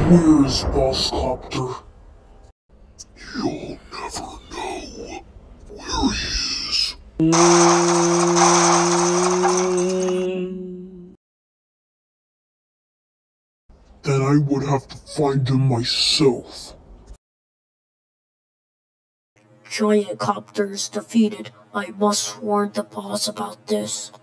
Where is Boss Copter? You'll never know where he is. Then I would have to find him myself. Giant Copters defeated. I must warn the boss about this.